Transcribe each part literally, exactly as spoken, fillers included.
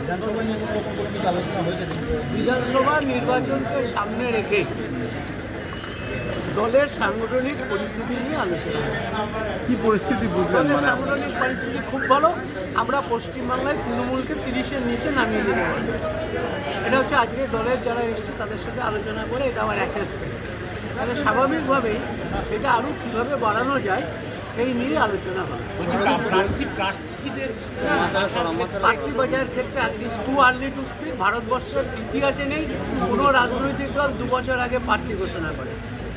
বিধানসভা নির্বাচনকে সামনে রেখে দলের সাংগঠনিক পরিস্থিতি নিয়ে আলোচনা। কি পরিস্থিতি বুঝলেন? সাংগঠনিক পরিস্থিতি খুব ভালো। আমরা পশ্চিমবাংলায় তৃণমূলকে তিরিশের নিচে নামিয়ে দিতে পারবো। এটা হচ্ছে আজকে দলের যারা এসছে তাদের সাথে আলোচনা করে এটা আমার অ্যাসেসমেন্ট। তাহলে স্বাভাবিকভাবেই এটা আরও কীভাবে বাড়ানো যায় সেই নিয়ে আলোচনা হয়। প্রার্থী বাজারের ক্ষেত্রে টু আর্লি টু স্পিক। ভারতবর্ষের ইতিহাসে নেই কোনো রাজনৈতিক দল দু বছর আগে প্রার্থী ঘোষণা করে।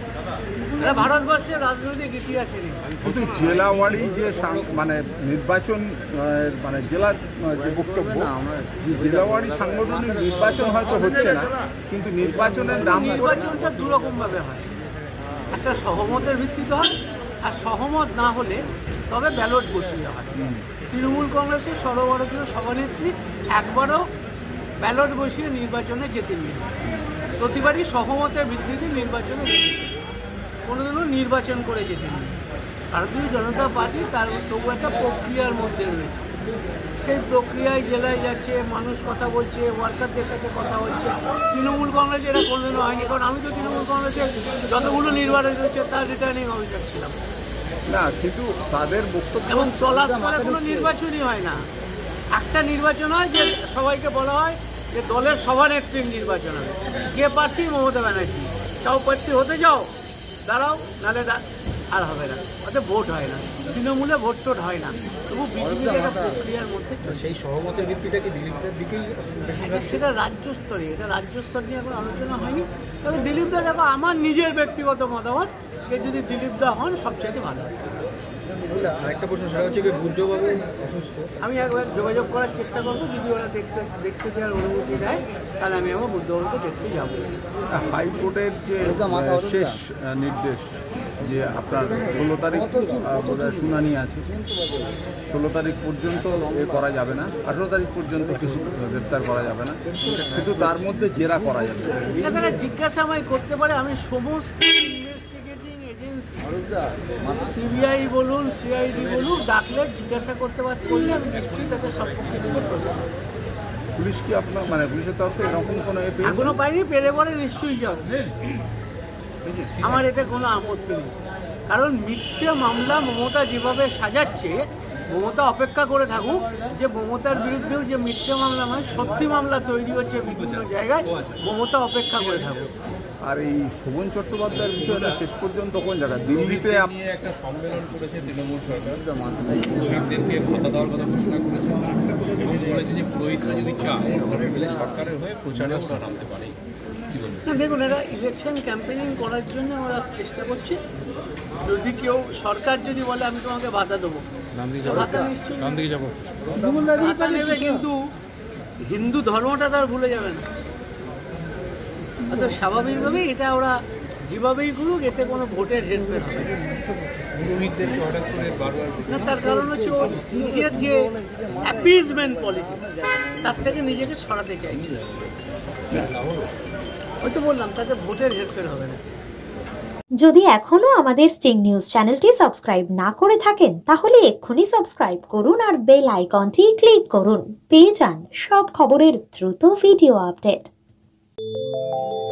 ভারতবর্ষের রাজনৈতিক ইতিহাসে নেই। কিন্তু জেলাওয়ারি যে মানে নির্বাচন মানে জেলার যে বক্তব্য, জেলাওয়ারি সাংগঠনিক নির্বাচন হয়তো হচ্ছে না, কিন্তু নির্বাচনের নাম নির্বাচনটা দুরকমভাবে হয়। একটা সহমতের ভিত্তিতে হয়, আর সহমত না হলে তবে ব্যালট বসিয়ে হয়। তৃণমূল কংগ্রেসের সর্বভারতীয় সভানেত্রী একবারও ব্যালট বসিয়ে নির্বাচনে যেতেনি। প্রতিবারই সহমতের ভিত্তিতে নির্বাচনে যেতেন, কোনোদিনও নির্বাচন করে যেতেন। ভারতীয় জনতা পার্টি তার তবু একটা প্রক্রিয়ার মধ্যে রয়েছে। সেই প্রক্রিয়ায় জেলায় যাচ্ছে, মানুষ কথা বলছে, ওয়ার্কারদের সাথে কথা বলছে। তৃণমূল কংগ্রেস এটা কোনোদিনও হয়নি, কারণ আমি তো তৃণমূল কংগ্রেসের যতগুলো নির্বাচন হচ্ছে তার রিটার্নিং অফিসার ছিলাম না, কিন্তু তাদের বক্তব্য এবং তলাশ করে কোনো নির্বাচনই হয় না। একটা নির্বাচন হয় যে সবাইকে বলা হয় যে দলের সভানেত্রীর নির্বাচন হবে। কে প্রার্থী? মমতা ব্যানার্জি। চাও প্রার্থী হতে যাও, দাঁড়াও, নাহলে আর হবে না। অর্থাৎ ভোট হয় না, তৃণমূলে ভোট টোট হয় না। তবু বিজেপির একটা প্রক্রিয়ার মধ্যে সেই সহমতের ভিত্তিটা কি দিলীপদের দিকেই? সেটা রাজ্য স্তরে, এটা রাজ্য স্তর নিয়ে এখন আলোচনা হয়নি। তবে দিলীপদা দেখো, আমার নিজের ব্যক্তিগত মতামত যে যদি দিলীপদা হন সবচেয়ে ভালো হয়। আরেকটা প্রশ্ন, সেটা হচ্ছে কি বুদ্ধবাবু অসুস্থ, আমি একবার যোগাযোগ করার চেষ্টা করবো। যদি ওরা দেখতে দেখতে দেওয়ার অনুমতি দেয় তাহলে আমি আমার বুদ্ধবাবুকে দেখতে যাবো। হাইকোর্টের যে শেষ নির্দেশ যে আপনার ষোলো তারিখ বোধহয় শুনানি আছে, ষোলো তারিখ পর্যন্ত এ করা যাবে না, আঠেরো তারিখ পর্যন্ত কিছু গ্রেপ্তার করা যাবে না, কিন্তু তার মধ্যে জেরা করা যাবে। তারা জিজ্ঞাসা আমায় করতে পারে। আমি সমস্ত ইনভেস্টিগেটিং এজেন্সি, সিবিআই বলুন, সিআইডি বলুন, ডাকলে জিজ্ঞাসা করতে পার করলে আমি নিশ্চিত তাদের সম্পর্কে প্রশ্ন। পুলিশ কি আপনার মানে পুলিশের তরফে এরকম কোনো এখনো পাইনি, পেলে পরে নিশ্চয়ই যাবে। আমার এতে কোনো আপত্তি নেই, কারণ মিথ্যে মামলা মমতা যেভাবে সাজাচ্ছে, মমতা অপেক্ষা করে থাকুক যে মমতার বিরুদ্ধেও যে মিথ্যে মামলা নয় সত্যি মামলা তৈরি হচ্ছে বিভিন্ন জায়গায়, মমতা অপেক্ষা করে থাকুক। আর এই শোভন চট্টোপাধ্যায়ের বিষয়টা শেষ পর্যন্ত কোন জায়গায়? দিল্লিতে একটা সম্মেলন করেছে তৃণমূল সরকার, পুরোহিতদেরকে ভাতা দেওয়ার কথা ঘোষণা করেছে এবং বলেছে যে পুরোহিতরা যদি চায় সরকারের হয়ে প্রচারে ওরা নামতে পারে। না দেখুন, এরা ইলেকশন ক্যাম্পেনিং করার জন্য ওরা চেষ্টা করছে। যদি কেউ সরকার যদি বলে আমি তোমাকে ভাতা দেবো, ভাতা নেবে, কিন্তু হিন্দু ধর্মটা তার ভুলে যাবে না। অর্থাৎ স্বাভাবিকভাবেই এটা ওরা যেভাবেই করুক, এতে কোনো ভোটের হেরফের হবে না। তার কারণ হচ্ছে ওর নিজের যে অ্যাপিজমেন্ট পলিসি, তার থেকে নিজেকে সরাতে চাইছে। ওই তো বললাম, তাতে ভোটের হেরফের হবে না। যদি এখনো আমাদের স্টিং নিউজ চ্যানেলটি সাবস্ক্রাইব না করে থাকেন তাহলে এক্ষুনি সাবস্ক্রাইব করুন আর বেল আইকনটি ক্লিক করুন। পেয়ে যান সব খবরের দ্রুত ভিডিও আপডেট।